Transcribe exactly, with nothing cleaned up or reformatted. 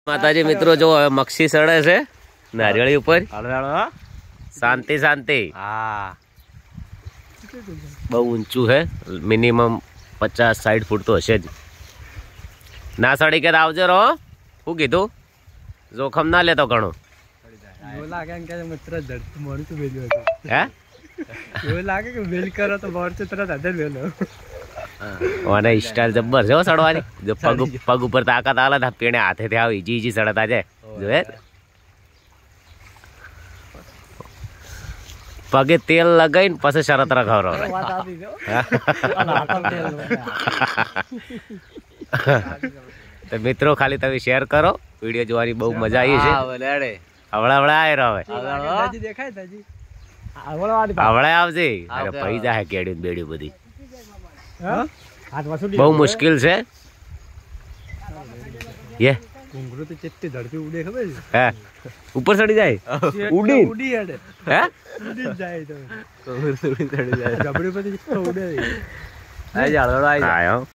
માતાજી મિત્રો જો હવે મક્ષી સડે છે નારિયેળી ઉપર શાંતિ શાંતિ હા બહુ ઊંચું છે મિનિમમ પચાસ સાઠ ફૂટ તો હશે જ ના સડી કે આવજો રહો શું કીધું જોખમ ના લેતો ઘણું હે સ્ટાઇલ જબ્બર છે સડવાની જો પગ પગ ઉપર તાકાત આલે ને પેણે હાથે થી આવી જી જી સડતા જાય જોયે પગે તેલ લગાઈને પછી શરત રખાવરો તો મિત્રો ખાલી તમે શેર કરો વિડીયો જોવાની બહુ મજા આવી છે હવળે હવળે આય હવે હવળે આવજે અરે પૈસા હે કેડી બેડી બધી બહુ મુશ્કેલ છે ये घुंघरू तो चिट्टी धरती उड़े खबर है ऊपर चढ़ी जाए उड़ी उड़ी हट है उड़ी जाए तो घुंघरू उड़ी चढ़ी जाए जबड़े पे तो उड़े आ जा आयो